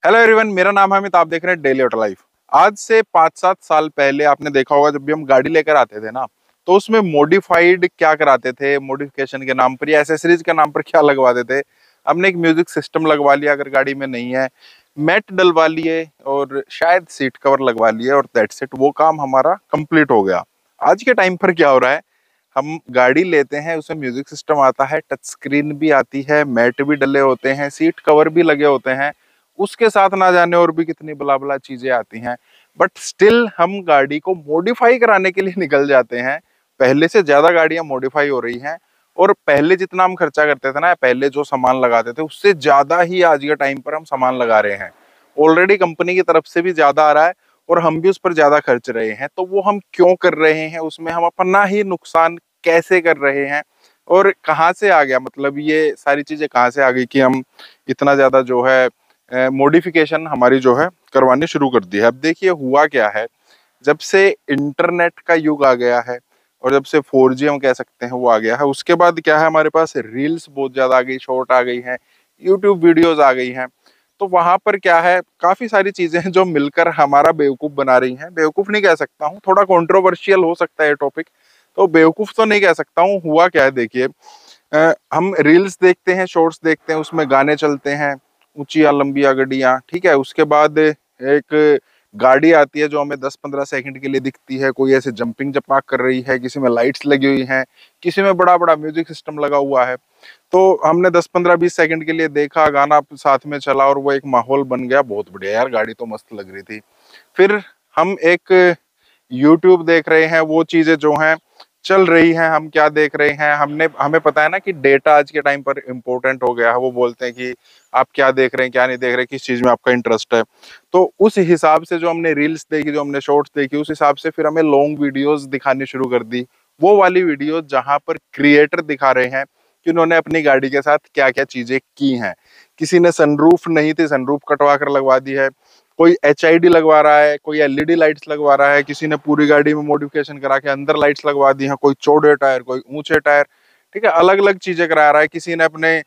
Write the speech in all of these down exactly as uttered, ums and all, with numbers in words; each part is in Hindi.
हेलो एवरीवन, मेरा नाम है अमित। आप देख रहे हैं डेली ऑटो लाइफ। आज से पाँच सात साल पहले आपने देखा होगा, जब भी हम गाड़ी लेकर आते थे ना, तो उसमें मॉडिफाइड क्या कराते थे, मॉडिफिकेशन के नाम पर या एसेसरीज के नाम पर क्या लगवाते थे। हमने एक म्यूजिक सिस्टम लगवा लिया, अगर गाड़ी में नहीं है मैट डलवा लिए और शायद सीट कवर लगवा लिए और दैट्स इट, वो काम हमारा कंप्लीट हो गया। आज के टाइम पर क्या हो रहा है, हम गाड़ी लेते हैं, उसमें म्यूजिक सिस्टम आता है, टच स्क्रीन भी आती है, मैट भी डले होते हैं, सीट कवर भी लगे होते हैं, उसके साथ ना जाने और भी कितनी बला बला चीजें आती हैं। बट स्टिल हम गाड़ी को मॉडिफाई कराने के लिए निकल जाते हैं। पहले से ज्यादा गाड़ियां मॉडिफाई हो रही हैं और पहले जितना हम खर्चा करते थे ना, पहले जो सामान लगाते थे उससे ज्यादा ही आज के टाइम पर हम सामान लगा रहे हैं। ऑलरेडी कंपनी की तरफ से भी ज्यादा आ रहा है और हम भी उस पर ज्यादा खर्च रहे हैं। तो वो हम क्यों कर रहे हैं, उसमें हम अपना ही नुकसान कैसे कर रहे हैं और कहाँ से आ गया, मतलब ये सारी चीजें कहाँ से आ गई कि हम इतना ज्यादा जो है मॉडिफिकेशन हमारी जो है करवानी शुरू कर दी है। अब देखिए हुआ क्या है, जब से इंटरनेट का युग आ गया है और जब से फोर जी हम कह सकते हैं वो आ गया है, उसके बाद क्या है, हमारे पास रील्स बहुत ज्यादा आ गई, शॉर्ट आ गई हैं, यूट्यूब वीडियोस आ गई हैं। तो वहां पर क्या है, काफी सारी चीजें हैं जो मिलकर हमारा बेवकूफ बना रही हैं। बेवकूफ नहीं कह सकता हूँ, थोड़ा कंट्रोवर्शियल हो सकता है ये टॉपिक, तो बेवकूफ तो नहीं कह सकता हूँ। हुआ क्या है देखिए, अ, हम रील्स देखते हैं, शॉर्ट्स देखते हैं, उसमें गाने चलते हैं, ऊंची या लंबी या गड्डियां, ठीक है। उसके बाद एक गाड़ी आती है जो हमें दस पंद्रह सेकंड के लिए दिखती है, कोई ऐसे जंपिंग जपाक कर रही है, किसी में लाइट्स लगी हुई हैं, किसी में बड़ा बड़ा म्यूजिक सिस्टम लगा हुआ है। तो हमने दस पंद्रह बीस सेकंड के लिए देखा, गाना साथ में चला और वो एक माहौल बन गया। बहुत बढ़िया यार, गाड़ी तो मस्त लग रही थी। फिर हम एक यूट्यूब देख रहे हैं, वो चीजें जो हैं चल रही हैं। हम क्या देख रहे हैं, हमने हमें पता है ना कि डेटा आज के टाइम पर इम्पोर्टेंट हो गया है। वो बोलते हैं कि आप क्या देख रहे हैं, क्या नहीं देख रहे, किस चीज में आपका इंटरेस्ट है। तो उस हिसाब से जो हमने रील्स देखी, जो हमने शॉर्ट्स देखी, उस हिसाब से फिर हमें लॉन्ग वीडियोस दिखानी शुरू कर दी। वो वाली वीडियो जहां पर क्रिएटर दिखा रहे हैं कि उन्होंने अपनी गाड़ी के साथ क्या क्या चीजें की हैं। किसी ने सनरूफ नहीं थी, सनरूफ कटवा कर लगवा दी है, कोई एच आई डी लगवा रहा है, कोई एल ई डी लाइट्स लगवा रहा है, किसी ने पूरी गाड़ी में मॉडिफिकेशन करा के अंदर लाइट्स लगवा दी हैं, कोई चौड़े टायर, कोई ऊंचे टायर, ठीक है, अलग अलग चीजें करा रहा है। किसी ने अपने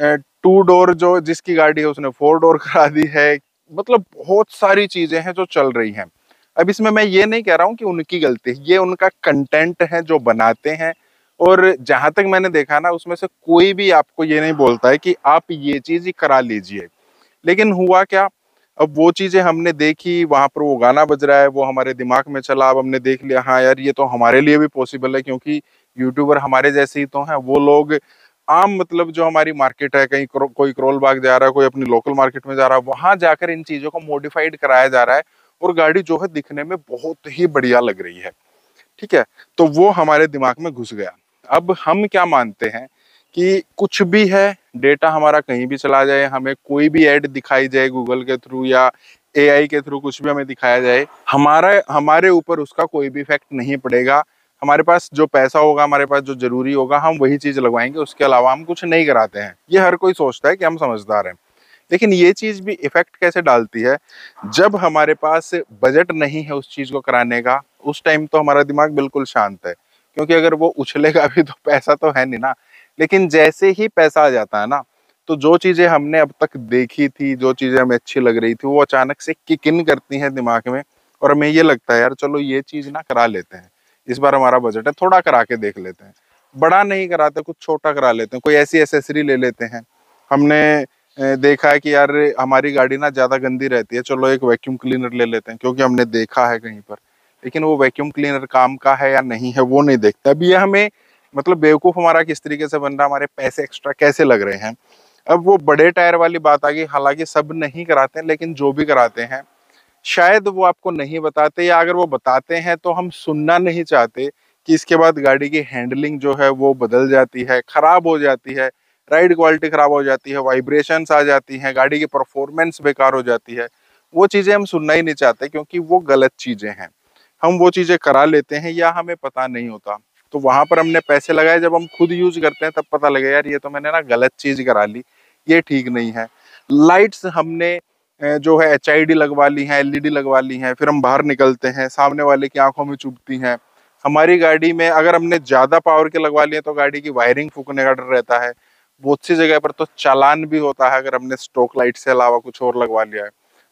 टू डोर जो जिसकी गाड़ी है उसने फोर डोर करा दी है। मतलब बहुत सारी चीजें हैं जो चल रही हैं। अब इसमें मैं ये नहीं कह रहा हूँ कि उनकी गलती है, ये उनका कंटेंट है जो बनाते हैं। और जहां तक मैंने देखा ना, उसमें से कोई भी आपको ये नहीं बोलता है कि आप ये चीज ही करा लीजिए। लेकिन हुआ क्या, अब वो चीजें हमने देखी, वहां पर वो गाना बज रहा है, वो हमारे दिमाग में चला। अब हमने देख लिया, हाँ यार ये तो हमारे लिए भी पॉसिबल है, क्योंकि यूट्यूबर हमारे जैसे ही तो हैं। वो लोग आम, मतलब जो हमारी मार्केट है, कहीं क्रो, कोई करोल बाग जा रहा है, कोई अपनी लोकल मार्केट में जा रहा है, वहां जाकर इन चीजों को मॉडिफाइड कराया जा रहा है और गाड़ी जो है दिखने में बहुत ही बढ़िया लग रही है, ठीक है। तो वो हमारे दिमाग में घुस गया। अब हम क्या मानते हैं कि कुछ भी है, डेटा हमारा कहीं भी चला जाए, हमें कोई भी ऐड दिखाई जाए गूगल के थ्रू या ए आई के थ्रू, कुछ भी हमें दिखाया जाए, हमारा हमारे ऊपर उसका कोई भी इफेक्ट नहीं पड़ेगा। हमारे पास जो पैसा होगा, हमारे पास जो जरूरी होगा, हम वही चीज लगवाएंगे, उसके अलावा हम कुछ नहीं कराते हैं। ये हर कोई सोचता है कि हम समझदार हैं, लेकिन ये चीज भी इफेक्ट कैसे डालती है, जब हमारे पास बजट नहीं है उस चीज को कराने का, उस टाइम तो हमारा दिमाग बिल्कुल शांत है, क्योंकि अगर वो उछलेगा भी तो पैसा तो है नहीं ना। लेकिन जैसे ही पैसा आ जाता है ना, तो जो चीजें हमने अब तक देखी थी, जो चीजें हमें अच्छी लग रही थी, वो अचानक से किक इन करती हैं दिमाग में और हमें ये लगता है यार चलो ये चीज ना करा लेते हैं, इस बार हमारा बजट है, थोड़ा करा के देख लेते हैं। बड़ा नहीं कराते, कुछ छोटा करा लेते हैं, कोई ऐसी एसेसरी ले लेते हैं। हमने अ, देखा है कि यार हमारी गाड़ी ना ज्यादा गंदी रहती है, चलो एक वैक्यूम क्लीनर ले लेते हैं, क्योंकि हमने देखा है कहीं पर। लेकिन वो वैक्यूम क्लीनर काम का है या नहीं है वो नहीं देखता। अब ये हमें, मतलब बेवकूफ हमारा किस तरीके से बन रहा है, हमारे पैसे एक्स्ट्रा कैसे लग रहे हैं। अब वो बड़े टायर वाली बात आ गई, हालांकि सब नहीं कराते हैं, लेकिन जो भी कराते हैं शायद वो आपको नहीं बताते, या अगर वो बताते हैं तो हम सुनना नहीं चाहते कि इसके बाद गाड़ी की हैंडलिंग जो है वो बदल जाती है, खराब हो जाती है, राइड क्वालिटी खराब हो जाती है, वाइब्रेशंस आ जाती हैं, गाड़ी की परफॉर्मेंस बेकार हो जाती है। वो चीजें हम सुनना ही नहीं चाहते, क्योंकि वो गलत चीजें हैं। हम वो चीजें करा लेते हैं या हमें पता नहीं होता, तो वहां पर हमने पैसे लगाए, जब हम खुद यूज करते हैं तब पता लगे यार ये तो मैंने ना गलत चीज करा ली, ये ठीक नहीं है। लाइट्स हमने अ, जो है एच आई डी लगवा ली है, एल ई डी लगवा ली है, फिर हम बाहर निकलते हैं, सामने वाले की आंखों में चुभती हैं। हमारी गाड़ी में अगर हमने ज्यादा पावर के लगवा लिए तो गाड़ी की वायरिंग फूकने का डर रहता है। बहुत सी जगह पर तो चालान भी होता है अगर हमने स्ट्रोक लाइट से अलावा कुछ और लगवा लिया है।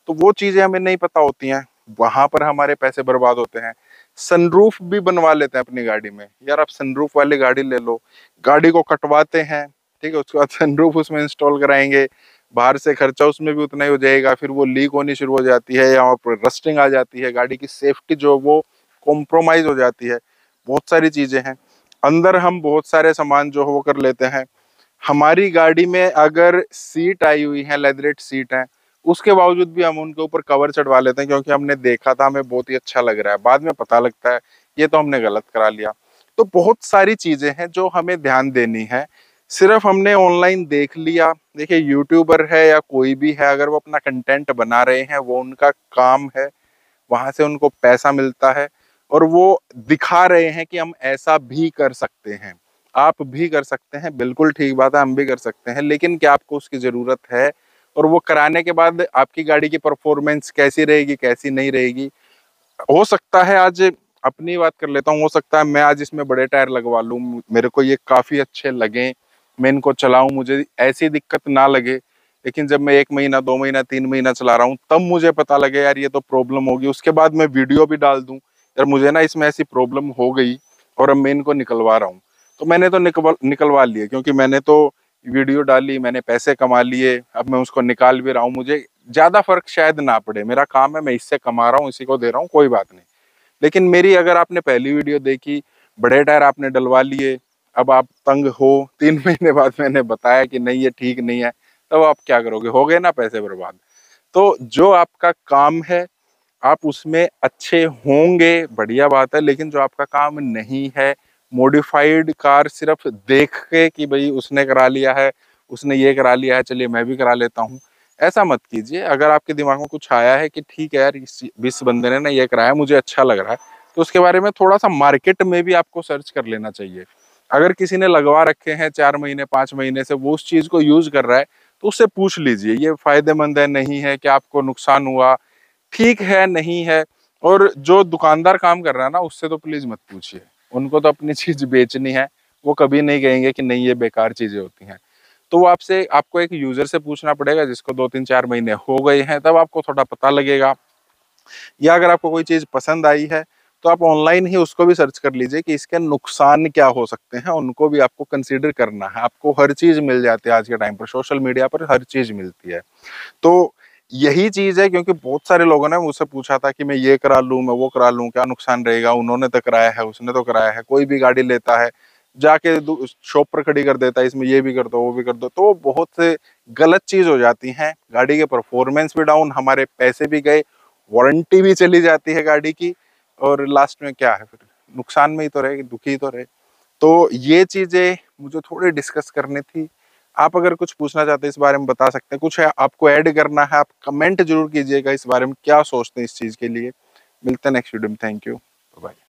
तो वो चीजें हमें नहीं पता होती हैं, वहां पर हमारे पैसे बर्बाद होते हैं। सनरूफ भी बनवा लेते हैं अपनी गाड़ी में, यार आप सनरूफ वाली गाड़ी ले लो, गाड़ी को कटवाते हैं, ठीक है, उसके बाद सनरूफ उसमें इंस्टॉल कराएंगे, बाहर से खर्चा उसमें भी उतना ही हो जाएगा, फिर वो लीक होनी शुरू हो जाती है या पर रस्टिंग आ जाती है, गाड़ी की सेफ्टी जो वो कॉम्प्रोमाइज हो जाती है, बहुत सारी चीजें हैं। अंदर हम बहुत सारे सामान जो है वो कर लेते हैं। हमारी गाड़ी में अगर सीट आई हुई है, लेदरेट सीट है, उसके बावजूद भी हम उनके ऊपर कवर चढ़वा लेते हैं क्योंकि हमने देखा था, हमें बहुत ही अच्छा लग रहा है, बाद में पता लगता है ये तो हमने गलत करा लिया। तो बहुत सारी चीजें हैं जो हमें ध्यान देनी है। सिर्फ हमने ऑनलाइन देख लिया, देखिए यूट्यूबर है या कोई भी है, अगर वो अपना कंटेंट बना रहे हैं, वो उनका काम है, वहां से उनको पैसा मिलता है और वो दिखा रहे हैं कि हम ऐसा भी कर सकते हैं, आप भी कर सकते हैं, बिल्कुल ठीक बात है, हम भी कर सकते हैं, लेकिन क्या आपको उसकी जरूरत है? और वो कराने के बाद आपकी गाड़ी की परफॉर्मेंस कैसी रहेगी, कैसी नहीं रहेगी? हो सकता है, आज अपनी बात कर लेता हूँ, हो सकता है मैं आज इसमें बड़े टायर लगवा लूं, मेरे को ये काफी अच्छे लगे, मैं इनको चलाऊं, मुझे ऐसी दिक्कत ना लगे, लेकिन जब मैं एक महीना, दो महीना, तीन महीना चला रहा हूँ, तब मुझे पता लगे यार ये तो प्रॉब्लम होगी, उसके बाद मैं वीडियो भी डाल दूं यार मुझे ना इसमें ऐसी प्रॉब्लम हो गई और अब मैं इनको निकलवा रहा हूँ। तो मैंने तो निकलवा निकलवा लिए, क्योंकि मैंने तो वीडियो डाली, मैंने पैसे कमा लिए, अब मैं उसको निकाल भी रहा हूँ, मुझे ज्यादा फर्क शायद ना पड़े, मेरा काम है, मैं इससे कमा रहा हूँ, इसी को दे रहा हूँ, कोई बात नहीं। लेकिन मेरी अगर आपने पहली वीडियो देखी, बड़े टायर आपने डलवा लिए, अब आप तंग हो, तीन महीने बाद मैंने बताया कि नहीं ये ठीक नहीं है, तब आप क्या करोगे? हो गए ना पैसे बर्बाद। तो जो आपका काम है आप उसमें अच्छे होंगे, बढ़िया बात है, लेकिन जो आपका काम नहीं है, मॉडिफाइड कार सिर्फ देख के कि भाई उसने करा लिया है, उसने ये करा लिया है, चलिए मैं भी करा लेता हूँ, ऐसा मत कीजिए। अगर आपके दिमाग में कुछ आया है कि ठीक है यार इस इस बंदे ने ना ये कराया, मुझे अच्छा लग रहा है, तो उसके बारे में थोड़ा सा मार्केट में भी आपको सर्च कर लेना चाहिए। अगर किसी ने लगवा रखे हैं चार महीने पांच महीने से, वो उस चीज को यूज कर रहा है, तो उससे पूछ लीजिए ये फायदेमंद है, नहीं है, क्या आपको नुकसान हुआ, ठीक है नहीं है। और जो दुकानदार काम कर रहा है ना, उससे तो प्लीज मत पूछिए, उनको तो अपनी चीज बेचनी है, वो कभी नहीं कहेंगे कि नहीं ये बेकार चीजें होती हैं। तो वो आपसे आपको एक यूजर से पूछना पड़ेगा जिसको दो तीन चार महीने हो गए हैं, तब आपको थोड़ा पता लगेगा। या अगर आपको कोई चीज पसंद आई है तो आप ऑनलाइन ही उसको भी सर्च कर लीजिए कि इसके नुकसान क्या हो सकते हैं, उनको भी आपको कंसीडर करना है। आपको हर चीज मिल जाती है आज के टाइम पर, सोशल मीडिया पर हर चीज मिलती है। तो यही चीज है, क्योंकि बहुत सारे लोगों ने मुझसे पूछा था कि मैं ये करा लूं, मैं वो करा लूं, क्या नुकसान रहेगा, उन्होंने तो कराया है, उसने तो कराया है, कोई भी गाड़ी लेता है जाके शॉप पर खड़ी कर देता है, इसमें ये भी कर दो वो भी कर दो, तो बहुत से गलत चीज हो जाती हैं, गाड़ी के परफॉर्मेंस भी डाउन, हमारे पैसे भी गए, वारंटी भी चली जाती है गाड़ी की, और लास्ट में क्या है फिर, नुकसान में ही तो रहे, दुखी ही तो रहे। तो ये चीजें मुझे थोड़ी डिस्कस करनी थी। आप अगर कुछ पूछना चाहते हैं इस बारे में बता सकते हैं, कुछ है आपको ऐड करना है, आप कमेंट जरूर कीजिएगा इस बारे में, क्या सोचते हैं इस चीज के लिए। मिलते हैं नेक्स्ट वीडियो में, थैंक यू, बाय।